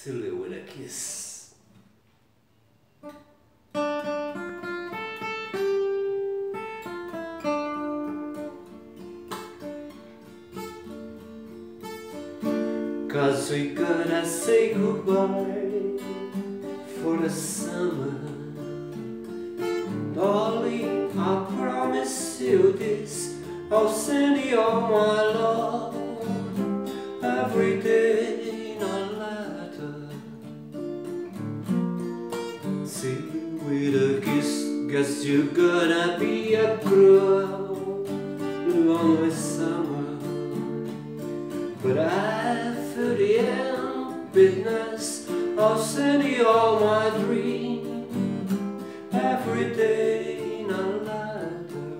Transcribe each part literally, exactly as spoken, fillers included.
silly with a kiss. Cause we gotta say goodbye for the summer. Darling, I promise you this, I'll send you all my love every day in a letter. See you with a kiss, guess you're gonna be a cruel, lonely summer. But I feel the emptiness, I'll send you all my dreams every day in a letter.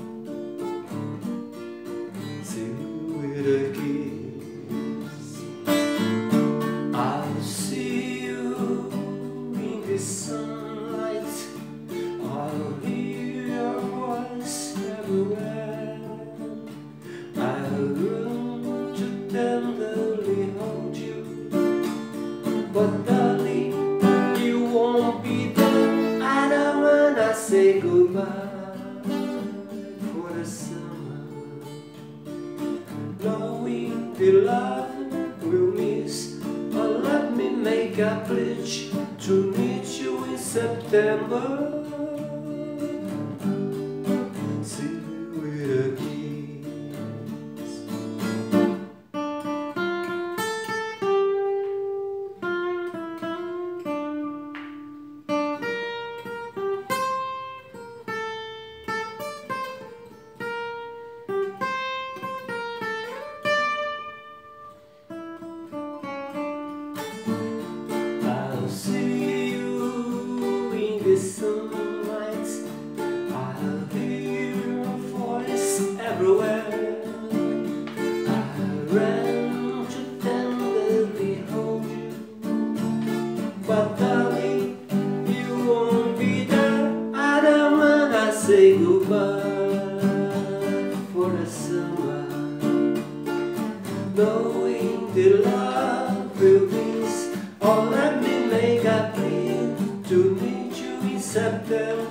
See you with a kiss. I'll see you in the sunlight, I'll hear your voice everywhere. I'll run to tenderly hold you, but darling, you won't be there. I don't wanna say goodbye for the summer, knowing the love we'll miss. But let me make a pledge to meet you in September. See you with a kiss. See you in the sunlight, I'll hear your voice everywhere. I'll run to tenderly hold you, but darling, you won't be there. I don't wanna say goodbye for the summer, knowing the love will miss. Oh, let me make a plea to meet you in September.